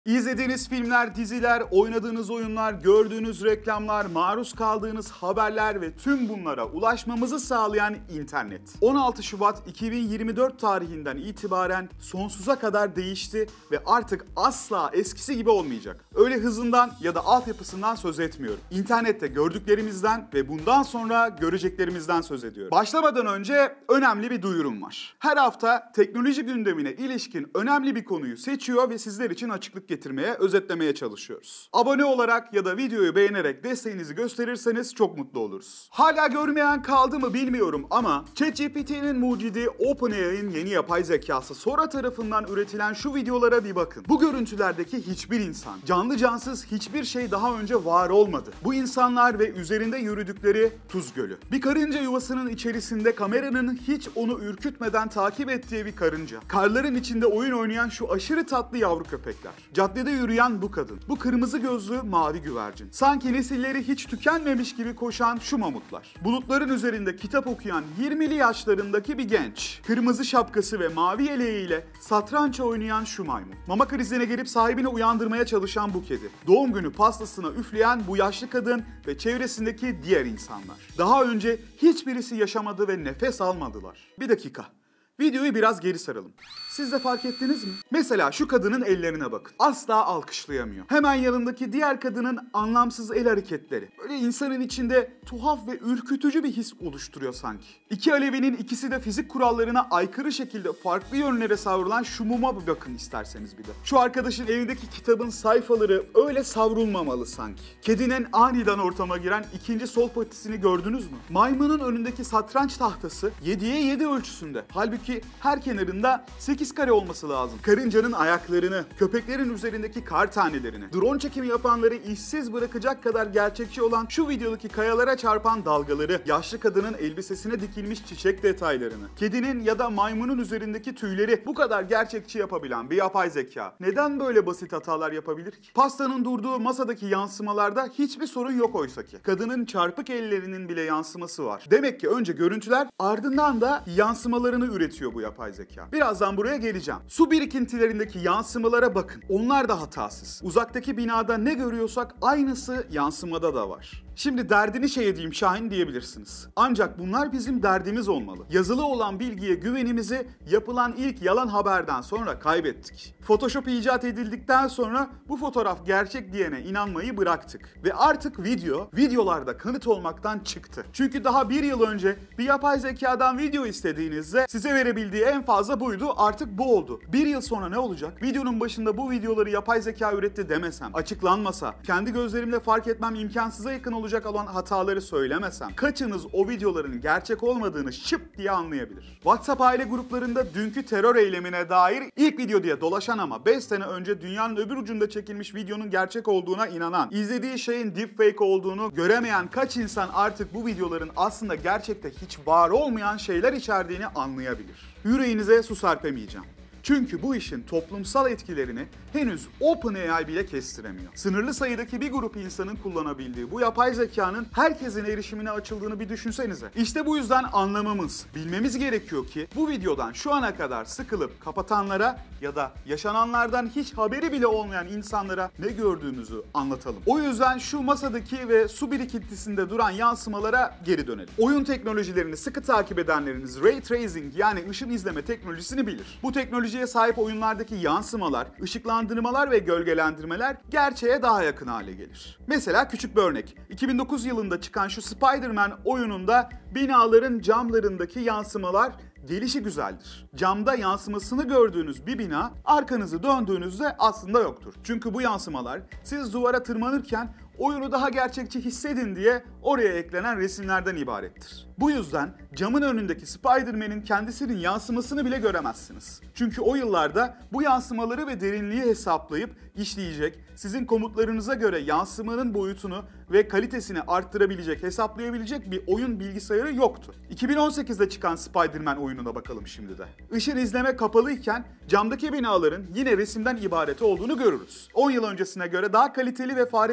İzlediğiniz filmler, diziler, oynadığınız oyunlar, gördüğünüz reklamlar, maruz kaldığınız haberler ve tüm bunlara ulaşmamızı sağlayan internet. 16 Şubat 2024 tarihinden itibaren sonsuza kadar değişti ve artık asla eskisi gibi olmayacak. Öyle hızından ya da altyapısından söz etmiyorum. İnternette gördüklerimizden ve bundan sonra göreceklerimizden söz ediyorum. Başlamadan önce önemli bir duyurum var. Her hafta teknoloji gündemine ilişkin önemli bir konuyu seçiyor ve sizler için açıklık getirmeye, özetlemeye çalışıyoruz. Abone olarak ya da videoyu beğenerek desteğinizi gösterirseniz çok mutlu oluruz. Hala görmeyen kaldı mı bilmiyorum ama ChatGPT'nin mucidi OpenAI'nin yeni yapay zekası Sora tarafından üretilen şu videolara bir bakın. Bu görüntülerdeki hiçbir insan, canlı cansız hiçbir şey daha önce var olmadı. Bu insanlar ve üzerinde yürüdükleri Tuz Gölü. Bir karınca yuvasının içerisinde kameranın hiç onu ürkütmeden takip ettiği bir karınca. Karların içinde oyun oynayan şu aşırı tatlı yavru köpekler. Caddede yürüyen bu kadın. Bu kırmızı gözlü mavi güvercin. Sanki nesilleri hiç tükenmemiş gibi koşan şu mamutlar. Bulutların üzerinde kitap okuyan 20'li yaşlarındaki bir genç. Kırmızı şapkası ve mavi yeleğiyle satranç oynayan şu maymun. Mama krizine gelip sahibini uyandırmaya çalışan bu kedi. Doğum günü pastasına üfleyen bu yaşlı kadın ve çevresindeki diğer insanlar. Daha önce hiçbirisi yaşamadı ve nefes almadılar. Bir dakika. Videoyu biraz geri saralım. Siz de fark ettiniz mi? Mesela şu kadının ellerine bakın. Asla alkışlayamıyor. Hemen yanındaki diğer kadının anlamsız el hareketleri. Böyle insanın içinde tuhaf ve ürkütücü bir his oluşturuyor sanki. İki alevinin ikisi de fizik kurallarına aykırı şekilde farklı yönlere savrulan şu muma bir bakın isterseniz bir de. Şu arkadaşın elindeki kitabın sayfaları öyle savrulmamalı sanki. Kedinin aniden ortama giren ikinci sol patisini gördünüz mü? Maymunun önündeki satranç tahtası 7'ye 7 ölçüsünde. Halbuki her kenarında 8 kare olması lazım. Karıncanın ayaklarını, köpeklerin üzerindeki kar tanelerini, drone çekimi yapanları işsiz bırakacak kadar gerçekçi olan şu videodaki kayalara çarpan dalgaları, yaşlı kadının elbisesine dikilmiş çiçek detaylarını, kedinin ya da maymunun üzerindeki tüyleri bu kadar gerçekçi yapabilen bir yapay zeka neden böyle basit hatalar yapabilir ki? Pastanın durduğu masadaki yansımalarda hiçbir sorun yok oysaki. Kadının çarpık ellerinin bile yansıması var. Demek ki önce görüntüler, ardından da yansımalarını üretiyor bu yapay zeka. Birazdan buraya geleceğim. Su birikintilerindeki yansımalara bakın. Onlar da hatasız. Uzaktaki binada ne görüyorsak aynısı yansımada da var. Şimdi derdini şey edeyim Şahin diyebilirsiniz. Ancak bunlar bizim derdimiz olmalı. Yazılı olan bilgiye güvenimizi yapılan ilk yalan haberden sonra kaybettik. Photoshop icat edildikten sonra bu fotoğraf gerçek diyene inanmayı bıraktık. Ve artık videolarda kanıt olmaktan çıktı. Çünkü daha bir yıl önce bir yapay zekadan video istediğinizde size verebildiği en fazla buydu, artık bu oldu. Bir yıl sonra ne olacak? Videonun başında bu videoları yapay zeka üretti demesem, açıklanmasa, kendi gözlerimle fark etmem imkansıza yakın olacak olan hataları söylemesem, kaçınız o videoların gerçek olmadığını şıp diye anlayabilir? WhatsApp aile gruplarında dünkü terör eylemine dair ilk video diye dolaşan ama 5 sene önce dünyanın öbür ucunda çekilmiş videonun gerçek olduğuna inanan, izlediği şeyin deepfake olduğunu göremeyen kaç insan artık bu videoların aslında gerçekte hiç var olmayan şeyler içerdiğini anlayabilir? Yüreğinize su serpemeyeceğim. Çünkü bu işin toplumsal etkilerini henüz OpenAI bile kestiremiyor. Sınırlı sayıdaki bir grup insanın kullanabildiği bu yapay zekanın herkesin erişimine açıldığını bir düşünsenize. İşte bu yüzden anlamamız, bilmemiz gerekiyor ki bu videodan şu ana kadar sıkılıp kapatanlara ya da yaşananlardan hiç haberi bile olmayan insanlara ne gördüğümüzü anlatalım. O yüzden şu masadaki ve su birikintisinde duran yansımalara geri dönelim. Oyun teknolojilerini sıkı takip edenleriniz Ray Tracing yani ışın izleme teknolojisini bilir. Bu teknolojiye sahip oyunlardaki yansımalar, ışıklandırmalar ve gölgelendirmeler gerçeğe daha yakın hale gelir. Mesela küçük bir örnek. 2009 yılında çıkan şu Spider-Man oyununda binaların camlarındaki yansımalar gelişi güzeldir. Camda yansımasını gördüğünüz bir bina arkanızı döndüğünüzde aslında yoktur. Çünkü bu yansımalar siz duvara tırmanırken oyunu daha gerçekçi hissedin diye oraya eklenen resimlerden ibarettir. Bu yüzden camın önündeki Spider-Man'in kendisinin yansımasını bile göremezsiniz. Çünkü o yıllarda bu yansımaları ve derinliği hesaplayıp işleyecek, sizin komutlarınıza göre yansımanın boyutunu ve kalitesini arttırabilecek, hesaplayabilecek bir oyun bilgisayarı yoktu. 2018'de çıkan Spider-Man oyununa bakalım şimdi de. Işın izleme kapalıyken camdaki binaların yine resimden ibaret olduğunu görürüz. 10 yıl öncesine göre daha kaliteli ve faremizin hareket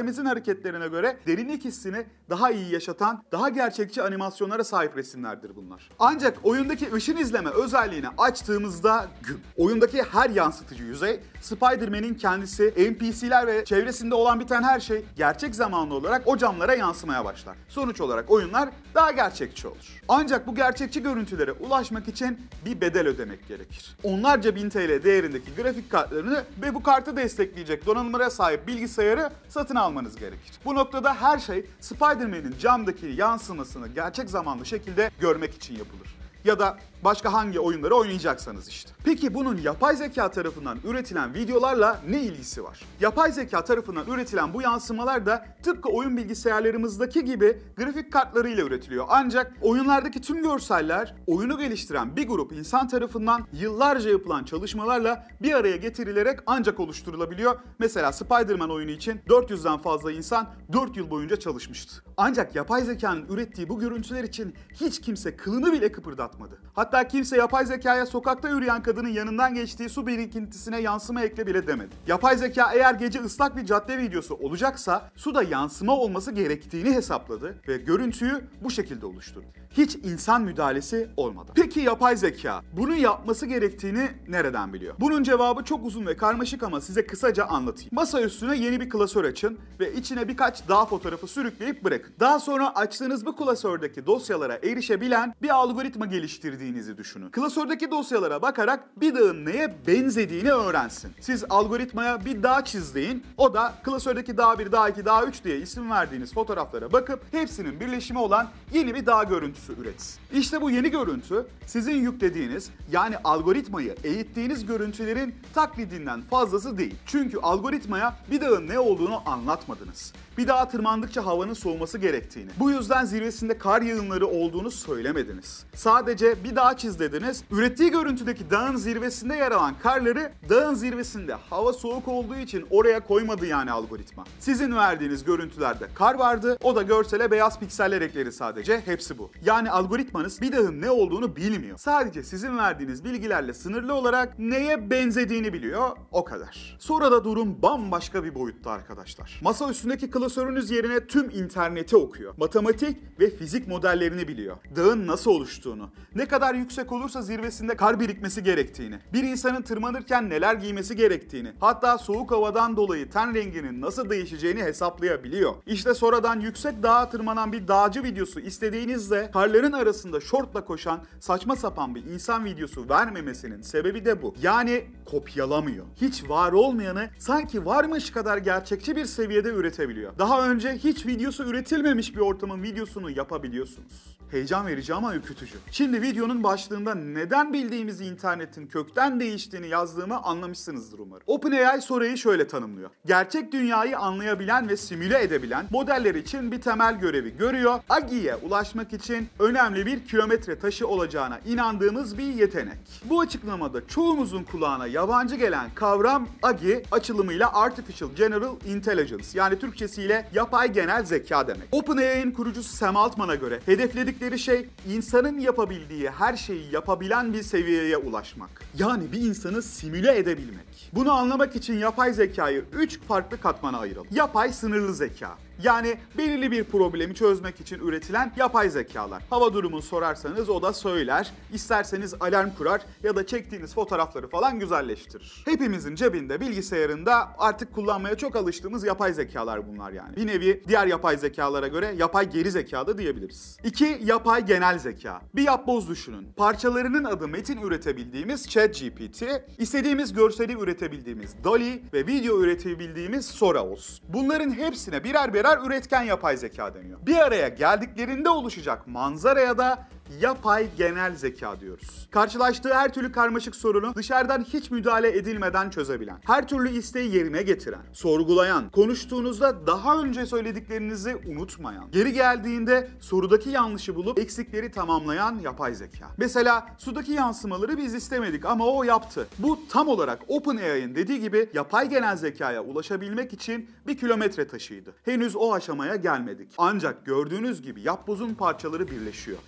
anketlerine göre derinlik hissini daha iyi yaşatan, daha gerçekçi animasyonlara sahip resimlerdir bunlar. Ancak oyundaki ışın izleme özelliğini açtığımızda güm. Oyundaki her yansıtıcı yüzey, Spider-Man'in kendisi, NPC'ler ve çevresinde olan biten her şey gerçek zamanlı olarak o camlara yansımaya başlar. Sonuç olarak oyunlar daha gerçekçi olur. Ancak bu gerçekçi görüntülere ulaşmak için bir bedel ödemek gerekir. Onlarca bin TL değerindeki grafik kartlarını ve bu kartı destekleyecek donanımlara sahip bilgisayarı satın almanız gerekir. Bu noktada her şey Spider-Man'in camdaki yansımasını gerçek zamanlı şekilde görmek için yapılır. Ya da başka hangi oyunları oynayacaksanız işte. Peki bunun yapay zeka tarafından üretilen videolarla ne ilgisi var? Yapay zeka tarafından üretilen bu yansımalar da tıpkı oyun bilgisayarlarımızdaki gibi grafik kartlarıyla üretiliyor. Ancak oyunlardaki tüm görseller oyunu geliştiren bir grup insan tarafından yıllarca yapılan çalışmalarla bir araya getirilerek ancak oluşturulabiliyor. Mesela Spider-Man oyunu için 400'den fazla insan 4 yıl boyunca çalışmıştı. Ancak yapay zekanın ürettiği bu görüntüler için hiç kimse kılını bile kıpırdatmadı. Hatta kimse yapay zekaya sokakta yürüyen kadının yanından geçtiği su birikintisine yansıma ekle bile demedi. Yapay zeka eğer gece ıslak bir cadde videosu olacaksa suda yansıma olması gerektiğini hesapladı ve görüntüyü bu şekilde oluşturdu. Hiç insan müdahalesi olmadan. Peki yapay zeka bunu yapması gerektiğini nereden biliyor? Bunun cevabı çok uzun ve karmaşık ama size kısaca anlatayım. Masa üstüne yeni bir klasör açın ve içine birkaç dağ fotoğrafı sürükleyip bırakın. Daha sonra açtığınız bu klasördeki dosyalara erişebilen bir algoritma geliştirdiğinizi düşünün. Klasördeki dosyalara bakarak bir dağın neye benzediğini öğrensin. Siz algoritmaya bir dağ çiz deyin, o da klasördeki dağ 1, dağ 2, dağ 3 diye isim verdiğiniz fotoğraflara bakıp hepsinin birleşimi olan yeni bir dağ görüntüsü üretsin. İşte bu yeni görüntü sizin yüklediğiniz yani algoritmayı eğittiğiniz görüntülerin taklidinden fazlası değil. Çünkü algoritmaya bir dağın ne olduğunu anlatmadınız. Bir dağa tırmandıkça havanın soğuması gerektiğini, bu yüzden zirvesinde kar yağınları olduğunu söylemediniz. Sadece bir dağ çiz dediniz, ürettiği görüntüdeki dağın zirvesinde yer alan karları dağın zirvesinde hava soğuk olduğu için oraya koymadı yani algoritma. Sizin verdiğiniz görüntülerde kar vardı, o da görsele beyaz pikseller ekledi sadece, hepsi bu. Yani algoritmanız bir dağın ne olduğunu bilmiyor. Sadece sizin verdiğiniz bilgilerle sınırlı olarak neye benzediğini biliyor, o kadar. Sonra da durum bambaşka bir boyutta arkadaşlar. Masa üstündeki klasörünüz yerine tüm interneti okuyor. Matematik ve fizik modellerini biliyor. Dağın nasıl oluştuğunu, ne kadar yüksek olursa zirvesinde kar birikmesi gerektiğini, bir insanın tırmanırken neler giymesi gerektiğini, hatta soğuk havadan dolayı ten renginin nasıl değişeceğini hesaplayabiliyor. İşte sonradan yüksek dağa tırmanan bir dağcı videosu istediğinizde karların arasında şortla koşan saçma sapan bir insan videosu vermemesinin sebebi de bu. Yani kopyalamıyor. Hiç var olmayanı sanki varmış kadar gerçekçi bir seviyede üretebiliyor. Daha önce hiç videosu üretilmemiş bir ortamın videosunu yapabiliyorsunuz. Heyecan verici ama ürkütücü. Şimdi videonun başlığında neden bildiğimiz internetin kökten değiştiğini yazdığımı anlamışsınızdır umarım. OpenAI soruyu şöyle tanımlıyor. Gerçek dünyayı anlayabilen ve simüle edebilen modeller için bir temel görevi görüyor. AGI'ye ulaşmak için önemli bir kilometre taşı olacağına inandığımız bir yetenek. Bu açıklamada çoğumuzun kulağına yabancı gelen kavram AGI açılımıyla Artificial General Intelligence, yani Türkçesiyle yapay genel zeka demek. OpenAI'nin kurucusu Sam Altman'a göre hedefledikleri şey insanın yapabildiği her şeyi yapabilen bir seviyeye ulaşmak. Yani bir insanı simüle edebilmek. Bunu anlamak için yapay zekayı 3 farklı katmana ayıralım. Yapay sınırlı zeka. Yani belirli bir problemi çözmek için üretilen yapay zekalar. Hava durumunu sorarsanız o da söyler, isterseniz alarm kurar ya da çektiğiniz fotoğrafları falan güzelleştirir. Hepimizin cebinde, bilgisayarında artık kullanmaya çok alıştığımız yapay zekalar bunlar yani. Bir nevi diğer yapay zekalara göre yapay geri zeka da diyebiliriz. 2. Yapay genel zeka. Bir yapboz düşünün. Parçalarının adı metin üretebildiğimiz ChatGPT, istediğimiz görseli üretebildiğimiz DALL-E ve video üretebildiğimiz Sora olsun. Bunların hepsine birer üretken yapay zeka deniyor. Bir araya geldiklerinde oluşacak manzaraya da yapay genel zeka diyoruz. Karşılaştığı her türlü karmaşık sorunu dışarıdan hiç müdahale edilmeden çözebilen, her türlü isteği yerine getiren, sorgulayan, konuştuğunuzda daha önce söylediklerinizi unutmayan, geri geldiğinde sorudaki yanlışı bulup eksikleri tamamlayan yapay zeka. Mesela sudaki yansımaları biz istemedik ama o yaptı. Bu tam olarak OpenAI'nin dediği gibi yapay genel zekaya ulaşabilmek için bir kilometre taşıydı. Henüz o aşamaya gelmedik. Ancak gördüğünüz gibi yapbozun parçaları birleşiyor ve bir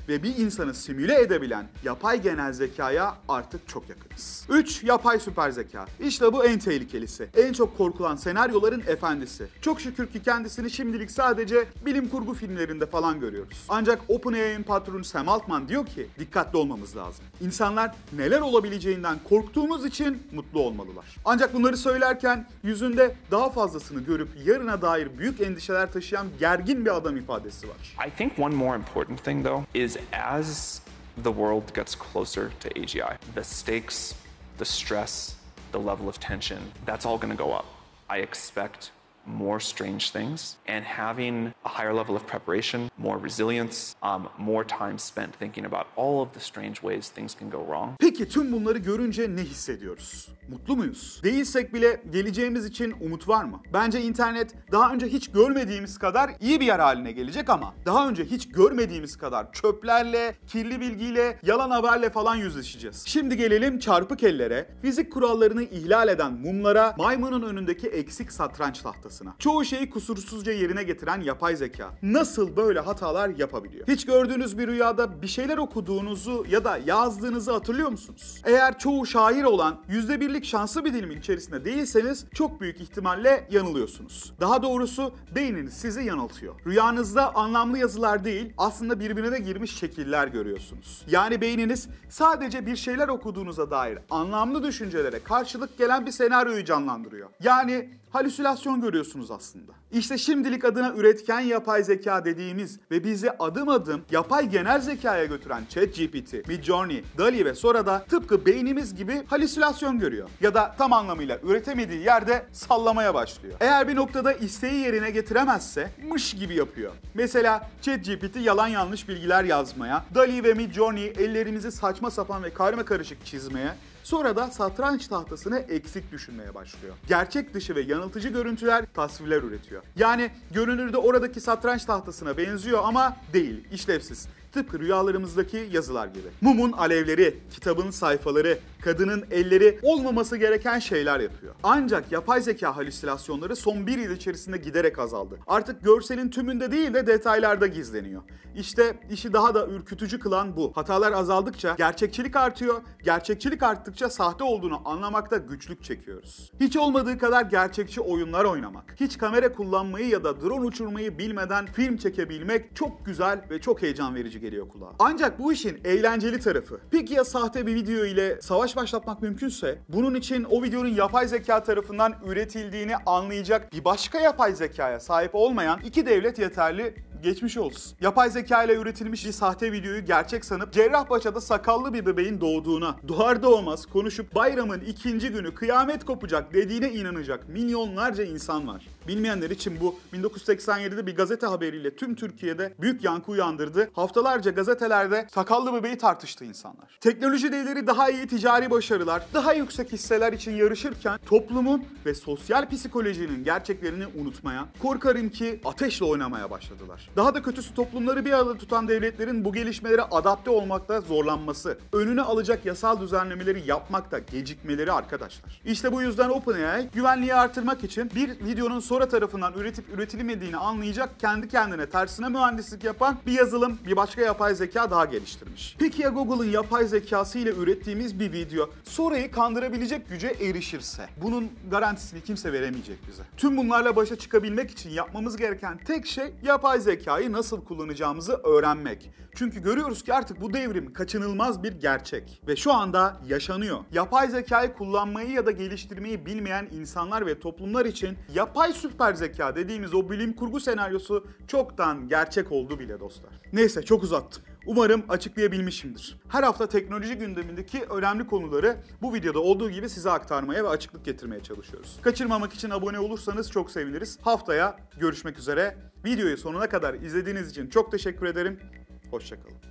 insanı simüle edebilen yapay genel zekaya artık çok yakınız. 3. Yapay süper zeka. İşte bu en tehlikelisi. En çok korkulan senaryoların efendisi. Çok şükür ki kendisini şimdilik sadece bilim kurgu filmlerinde falan görüyoruz. Ancak OpenAI'nin patronu Sam Altman diyor ki dikkatli olmamız lazım. İnsanlar neler olabileceğinden korktuğumuz için mutlu olmalılar. Ancak bunları söylerken yüzünde daha fazlasını görüp yarına dair büyük endişeler taşıyan gergin bir adam ifadesi var. I think one more important thing though is as the world gets closer to AGI, the stakes, the stress, the level of tension, that's all going to go up. I expect more strange things, and having a higher level of preparation, more resilience, more time spent thinking about all of the strange ways things can go wrong. Peki tüm bunları görünce ne hissediyoruz? Mutlu muyuz? Değilsek bile geleceğimiz için umut var mı? Bence internet daha önce hiç görmediğimiz kadar iyi bir yer haline gelecek ama daha önce hiç görmediğimiz kadar çöplerle, kirli bilgiyle, yalan haberle falan yüzleşeceğiz. Şimdi gelelim çarpık ellere, fizik kurallarını ihlal eden mumlara, maymunun önündeki eksik satranç tahtasına. Çoğu şeyi kusursuzca yerine getiren yapay zeka nasıl böyle hatalar yapabiliyor? Hiç gördüğünüz bir rüyada bir şeyler okuduğunuzu ya da yazdığınızı hatırlıyor musunuz? Eğer çoğu şair olan %1'lik şanslı bir dilimin içerisinde değilseniz çok büyük ihtimalle yanılıyorsunuz. Daha doğrusu beyniniz sizi yanıltıyor. Rüyanızda anlamlı yazılar değil, aslında birbirine girmiş şekiller görüyorsunuz. Yani beyniniz sadece bir şeyler okuduğunuza dair anlamlı düşüncelere karşılık gelen bir senaryoyu canlandırıyor. Yani halüsinasyon görüyorsunuz aslında. İşte şimdilik adına üretken yapay zeka dediğimiz ve bizi adım adım yapay genel zekaya götüren ChatGPT, Midjourney, DALL-E ve sonra da tıpkı beynimiz gibi halüsinasyon görüyor. Ya da tam anlamıyla üretemediği yerde sallamaya başlıyor. Eğer bir noktada isteği yerine getiremezse mış gibi yapıyor. Mesela ChatGPT yalan yanlış bilgiler yazmaya, DALL-E ve Midjourney ellerimizi saçma sapan ve karmakarışık çizmeye, sonra da satranç tahtasını eksik düşünmeye başlıyor. Gerçek dışı ve yanıltıcı görüntüler, tasvirler üretiyor. Yani görünürde oradaki satranç tahtasına benziyor ama değil, işlevsiz. Tıpkı rüyalarımızdaki yazılar gibi. Mumun alevleri, kitabın sayfaları, kadının elleri olmaması gereken şeyler yapıyor. Ancak yapay zeka halüsinasyonları son bir yıl içerisinde giderek azaldı. Artık görselin tümünde değil de detaylarda gizleniyor. İşte işi daha da ürkütücü kılan bu. Hatalar azaldıkça gerçekçilik artıyor, gerçekçilik arttıkça sahte olduğunu anlamakta güçlük çekiyoruz. Hiç olmadığı kadar gerçekçi oyunlar oynamak, hiç kamera kullanmayı ya da drone uçurmayı bilmeden film çekebilmek çok güzel ve çok heyecan verici geliyor kulağa. Ancak bu işin eğlenceli tarafı. Peki ya sahte bir video ile savaş başlatmak mümkünse, bunun için o videonun yapay zeka tarafından üretildiğini anlayacak bir başka yapay zekaya sahip olmayan iki devlet yeterli. Geçmiş olsun. Yapay zeka ile üretilmiş bir sahte videoyu gerçek sanıp Cerrahpaşa'da sakallı bir bebeğin doğduğuna, doğar doğmaz konuşup bayramın ikinci günü kıyamet kopacak dediğine inanacak milyonlarca insan var. Bilmeyenler için bu 1987'de bir gazete haberiyle tüm Türkiye'de büyük yankı uyandırdı. Haftalarca gazetelerde sakallı bebeği tartıştı insanlar. Teknoloji devleri daha iyi ticari başarılar, daha yüksek hisseler için yarışırken toplumun ve sosyal psikolojinin gerçeklerini unutmaya, korkarım ki ateşle oynamaya başladılar. Daha da kötüsü toplumları bir arada tutan devletlerin bu gelişmelere adapte olmakta zorlanması, önüne alacak yasal düzenlemeleri yapmakta gecikmeleri arkadaşlar. İşte bu yüzden OpenAI güvenliği artırmak için bir videonun sonra tarafından üretip üretilmediğini anlayacak kendi kendine tersine mühendislik yapan bir yazılım, bir başka yapay zeka daha geliştirmiş. Peki ya Google'ın yapay zekası ile ürettiğimiz bir video sonrayı kandırabilecek güce erişirse? Bunun garantisini kimse veremeyecek bize. Tüm bunlarla başa çıkabilmek için yapmamız gereken tek şey yapay zekayı nasıl kullanacağımızı öğrenmek. Çünkü görüyoruz ki artık bu devrim kaçınılmaz bir gerçek ve şu anda yaşanıyor. Yapay zekayı kullanmayı ya da geliştirmeyi bilmeyen insanlar ve toplumlar için yapay süper zeka dediğimiz o bilim kurgu senaryosu çoktan gerçek oldu bile dostlar. Neyse çok uzattım. Umarım açıklayabilmişimdir. Her hafta teknoloji gündemindeki önemli konuları bu videoda olduğu gibi size aktarmaya ve açıklık getirmeye çalışıyoruz. Kaçırmamak için abone olursanız çok seviniriz. Haftaya görüşmek üzere. Videoyu sonuna kadar izlediğiniz için çok teşekkür ederim. Hoşça kalın.